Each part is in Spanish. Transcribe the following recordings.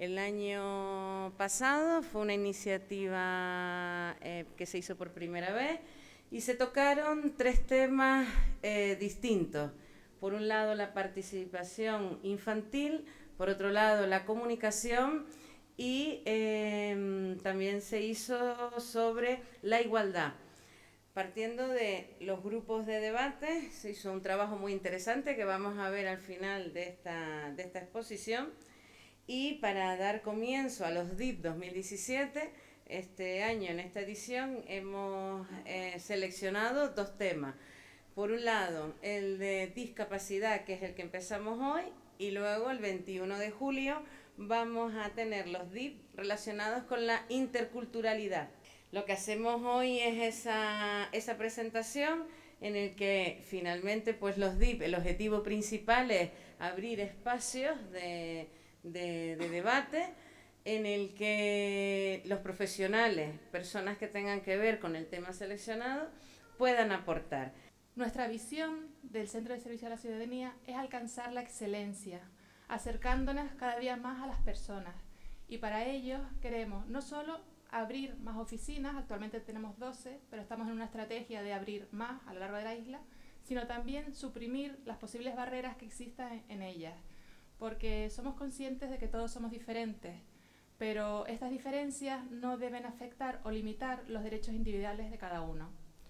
El año pasado fue una iniciativa que se hizo por primera vez y se tocaron 3 temas distintos. Por un lado, la participación infantil, por otro lado, la comunicación y también se hizo sobre la igualdad. Partiendo de los grupos de debate, se hizo un trabajo muy interesante que vamos a ver al final de esta exposición. Y para dar comienzo a los DIP 2017, este año en esta edición hemos seleccionado 2 temas. Por un lado, el de discapacidad, que es el que empezamos hoy, y luego el 21 de julio vamos a tener los DIP relacionados con la interculturalidad. Lo que hacemos hoy es esa presentación en el que finalmente pues los DIP, el objetivo principal es abrir espacios de debate en el que los profesionales, personas que tengan que ver con el tema seleccionado, puedan aportar. Nuestra visión del Centro de Servicio a la Ciudadanía es alcanzar la excelencia, acercándonos cada día más a las personas. Y para ello queremos no solo abrir más oficinas, actualmente tenemos 12, pero estamos en una estrategia de abrir más a lo largo de la isla, sino también suprimir las posibles barreras que existan en ellas, porque somos conscientes de que todos somos diferentes, pero estas diferencias no deben afectar o limitar los derechos individuales de cada uno.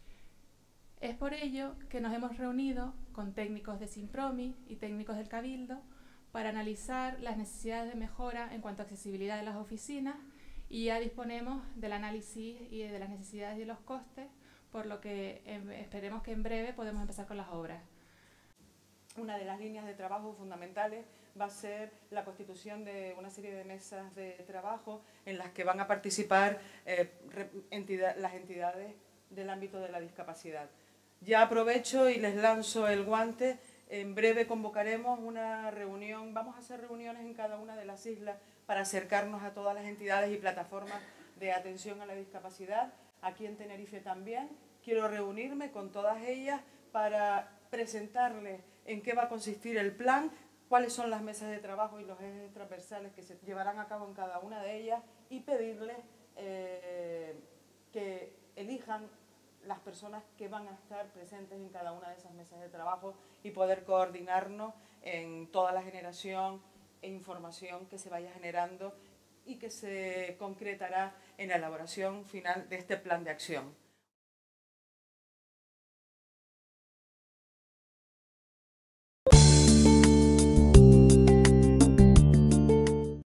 Es por ello que nos hemos reunido con técnicos de Simpromi y técnicos del Cabildo para analizar las necesidades de mejora en cuanto a accesibilidad de las oficinas, y ya disponemos del análisis y de las necesidades y de los costes, por lo que esperemos que en breve podamos empezar con las obras. Una de las líneas de trabajo fundamentales va a ser la constitución de una serie de mesas de trabajo en las que van a participar las entidades del ámbito de la discapacidad. Ya aprovecho y les lanzo el guante. En breve convocaremos una reunión, vamos a hacer reuniones en cada una de las islas para acercarnos a todas las entidades y plataformas de atención a la discapacidad. Aquí en Tenerife también quiero reunirme con todas ellas para presentarles en qué va a consistir el plan, cuáles son las mesas de trabajo y los ejes transversales que se llevarán a cabo en cada una de ellas, y pedirles que elijan las personas que van a estar presentes en cada una de esas mesas de trabajo y poder coordinarnos en toda la generación e información que se vaya generando y que se concretará en la elaboración final de este plan de acción.